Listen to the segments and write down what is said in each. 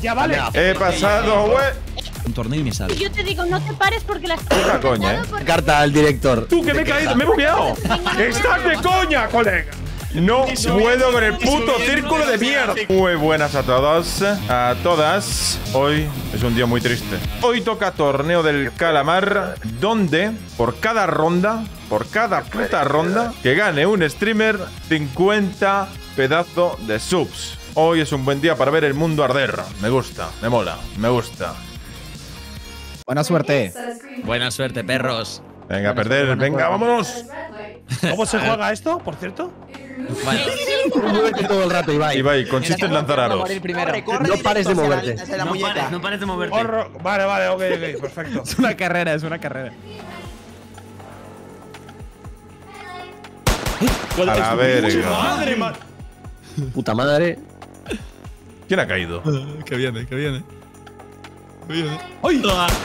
Ya vale. He pasado, güey. Un torneo y me sale. Yo te digo, no te pares porque la Puta coña, Carta al director. Tú, que me he caído, me he bugueado. Estás de coña, colega. No puedo con el puto círculo de mierda. Muy buenas a todos, a todas. Hoy es un día muy triste. Hoy toca torneo del calamar, donde por cada ronda, por cada puta ronda, que gane un streamer 50 pedazos de subs. Hoy es un buen día para ver el mundo arder. Me gusta, me mola, me gusta. Buena suerte. Buena suerte, perros. Venga, a perder, venga, vámonos. ¿Cómo se juega esto, por cierto? Vale. Muévete todo el rato, Ibai. Ibai, consiste en lanzar aros. No pares de moverte. No pares de moverte. Vale, ok, perfecto. Es una carrera, es una carrera. A la verga. Madre mía. Puta madre. ¿Quién ha caído? Que viene, que viene. ¡Ay!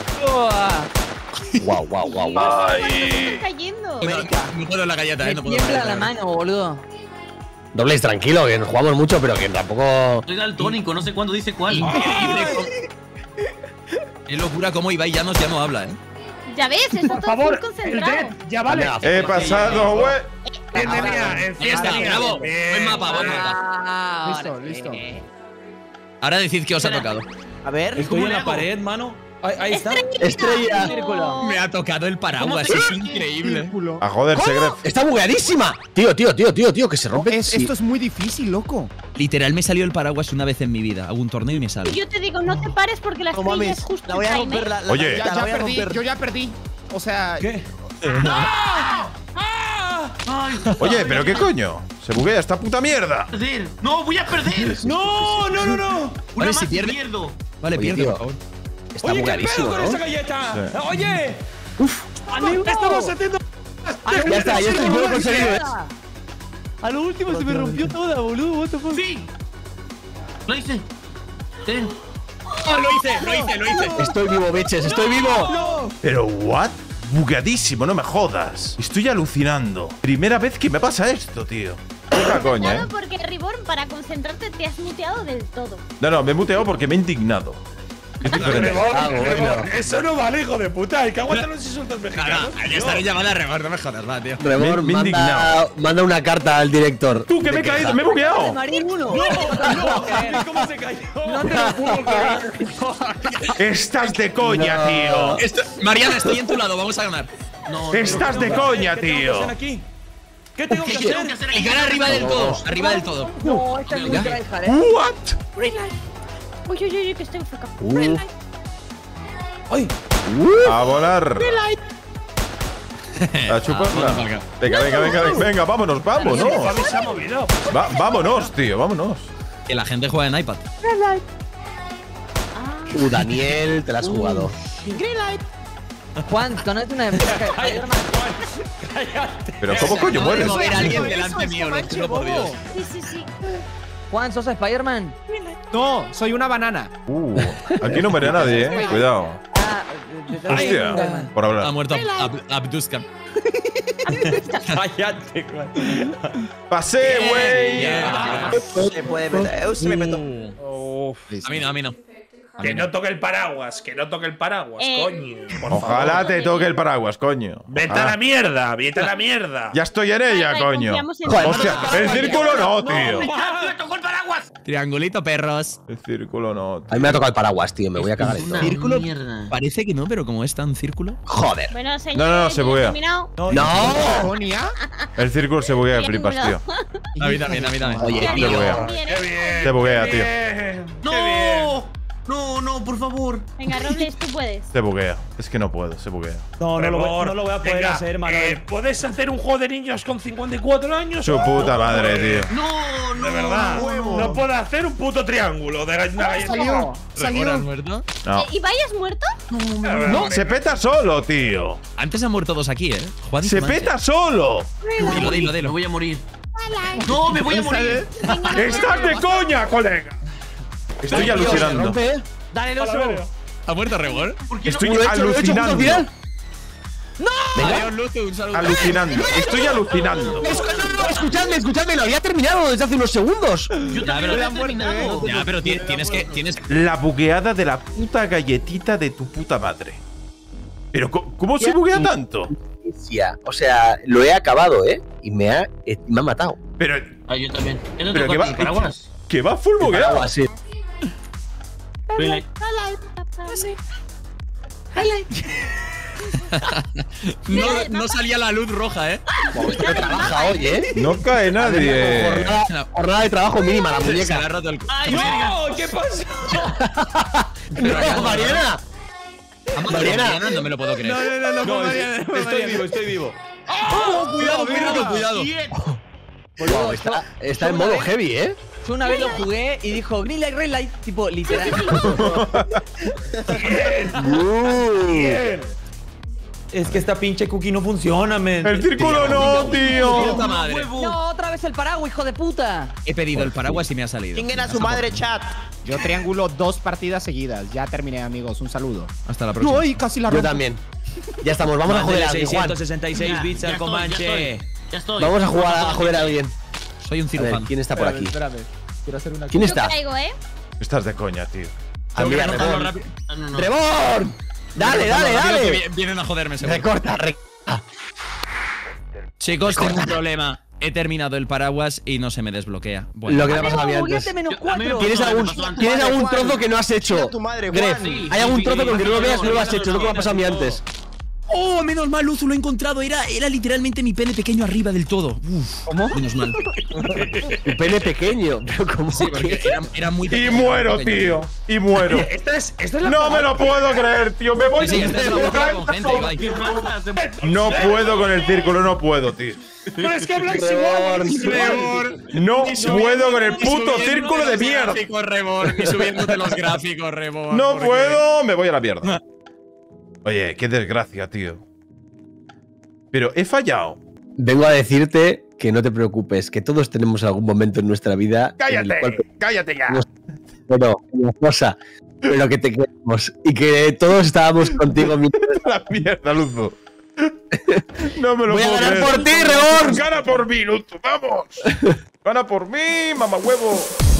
Guau. Están cayendo. No puedo en la galleta, no puedo. Tiembla la mano, boludo. Dobléis tranquilo, que jugamos mucho, pero que tampoco. Soy daltónico, no sé cuándo dice cuál. Increíble. Es locura como Ibai ya no habla, Ya ves, está Por todo favor, full el concentrado. dead, ya vale. He pasado, güey. Ahí está, bravo. Buen mapa, buen mapa. Listo. Ahora decid que os ha tocado. A ver, Estoy en la pared, mano. Ahí está. Estrella. Círculo. Me ha tocado el paraguas, es increíble. A joderse, Gref. Está bugueadísima. Tío, que se rompe. Esto es muy difícil, loco. Literal, me salió el paraguas una vez en mi vida. Hago un torneo y me sale. Yo te digo, no te pares porque la estrella es justo la voy a el time, romper. ¿eh? Oye. Ya perdí, yo ya perdí. O sea. ¿Qué? Oye, pero qué coño. Se buguea esta puta mierda. Perder. No, voy a perder. No. Una Vale, más si pierde. pierdo. Vale, Oye, pierde, tío. por favor. Está bugueadísimo, ¿no? galleta? Sí. Oye. Amigo, ¿qué estamos haciendo? Ya está, ya estoy muy conseguido, ¿eh? A lo último se me rompió toda, boludo. What the fuck. Sí. Lo hice. Ten. Lo hice. Estoy vivo, bitches, estoy vivo. Pero, ¿what? Bugadísimo, no me jodas. Estoy alucinando. Primera vez que me pasa esto, tío. Puta coña, Claro, porque Reborn, para concentrarte, te has muteado del todo. No, me he muteado porque me he indignado. Es diferente. Eso no vale, hijo de puta. Hay que aguantar los insultos mexicanos. Ya estaré llamada a Rebor, no me jodas, va, tío. Rebor, Me he indignado. manda una carta al director. Tú, que me he caído, me he bugueado. ¿Cómo se cayó? Estás de coña, tío. Mariana, estoy en tu lado, vamos a ganar. No. Estás de coña, tío. Aquí. ¿Qué tengo que hacer? Clicar arriba del todo, arriba del todo. No, esta es muy tryhard, What? Uy, que estoy FK. ¡Ay! A volar. A chuparla. Venga, vámonos. Fabi se ha movido. Vámonos, tío, vámonos. Que la gente juega en iPad. Daniel, te la has jugado. Juan, conoce una empresa de Spider-Man. Pero ¿cómo coño mueres? mover a alguien delante mío, lo juro por Dios. Sí. Juan, ¿sos Spider-Man? No, soy una banana. Aquí no muere nadie, cuidado. Hostia, por Ha hablar. muerto Abduskan. Cállate, güey. Pasé, güey. Se puede meter. Se me petó. A mí no. Que no toque el paraguas, coño. Por Ojalá favor. te toque el paraguas, coño. Vete a la mierda, Ya estoy en ella, coño. Hostia, el círculo no, tío. ¡Me tocó el paraguas! Triangulito, perros. El círculo no. A mí me ha tocado el paraguas, tío. Me voy a cagar esto. Círculo. Mierda. Parece que no, pero como es tan círculo. Joder. Bueno, señores, No, se buguea. terminado. ¡No! ¿Sonia? El círculo se buguea, flipas, tío. A mí también. Oye, Ya tío. digo, buguea. bien, Qué bien. Se buguea, tío. ¡No! No, por favor. Venga, Robles, tú puedes. Se buguea. Es que no puedo, se buguea. No lo voy a poder hacer, Manuel. ¿Puedes hacer un juego de niños con 54 años? Su puta madre, tío. No, De verdad. No puedo hacer un puto triángulo de una galleta. ¿Salió? ¿Has muerto? No. ¿Y vayas muerto? No, se peta solo, tío. Antes han muerto dos aquí, Juan. Se peta solo. Dilo. Me voy a morir. No, me voy a morir. Estás de coña, colega. Estoy alucinando. Dale, Para ver. ¿Ha muerto Rebor? Estoy alucinando. Adiós, Luzu, un saludo. Alucinando. Estoy alucinando. escuchadme, lo había terminado desde hace unos segundos. Yo también lo he terminado. Ya, pero tienes que. La bugueada de la puta galletita de tu puta madre. Pero, ¿cómo se buguea tanto? O sea, lo he acabado, y me ha matado. Pero. Ah, yo también. ¿Qué no Pero te que Paraguas? Que va full bugueado. Así. No salía la luz roja, No trabaja hoy, No cae nadie. Jornada de trabajo mínima, la Se le muñeca. ha roto el. ¡Ay, ¡No! ¿Qué pasa? ¡No, Mariana! Mariana, no me lo puedo creer. No, Estoy vivo. Cuidado. Wow, está en modo heavy, Yo una vez lo jugué y dijo Green Light, Red Light, tipo literal. Es que esta pinche cookie no funciona, men. El círculo no, tío. Puta madre. No, otra vez el paraguas, hijo de puta. He pedido el paraguas y me ha salido. Chinguen a su madre, chat. Yo triángulo 2 partidas seguidas. Ya terminé, amigos. Un saludo. Hasta la próxima. No, y casi la Yo rompo. también. Ya estamos, vamos a joder a alguien, Juan. 666 bits al Comanche. Ya estoy. Vamos a jugar a joder a alguien. Soy un A ver, cirujano. ¿quién está por aquí? Espérame. Quiero hacer una ¿Quién está? Caigo, Estás de coña, tío. Amiga, Tengo que anotarlo Reborn. rápido. Ah, no. ¡Reborn! ¡Dale! Vienen a joderme, seguro. Recorta. Chicos, tengo un problema. He terminado el paraguas y no se me desbloquea. Bueno. Lo que te ha pasado a mí antes. Juguete menos A mí me 4. ¿Tienes pasó, algún, me pasó antes. ¿tienes algún Juan. trozo que no has hecho? Chinga tu madre, Gref, Juan. Sí, hay algún trozo con que no lo veas, no lo has no, hecho. Es lo que me ha pasado a mí antes. ¡Oh, menos mal, Luzu, lo he encontrado! Era literalmente mi pene pequeño arriba del todo. Uf, ¿Cómo? menos mal. Un pene pequeño. Pero ¿cómo Sí, porque que? era muy Y pequeño. muero, pequeño. tío. Y muero. Esta es la No me lo puedo creer, tío. Me voy. Sí, esta es la búsqueda con gente, Ibai. No puedo con el círculo, no puedo, tío. Pero es que habláis Reborn. No puedo con el puto círculo de mierda. Reborn, y subiéndote los gráficos, Reborn. No puedo, me voy a la mierda. Oye, qué desgracia, tío. Pero he fallado. Vengo a decirte que no te preocupes, que todos tenemos algún momento en nuestra vida. en el cual Cállate ya. Bueno, una cosa, pero que te queremos y que todos estábamos contigo. La mierda, Luzu. No me lo Voy a puedo ganar creer. por ti, Reborn. Gana por mí, Luzu, vamos. Gana por mí, mamá huevo.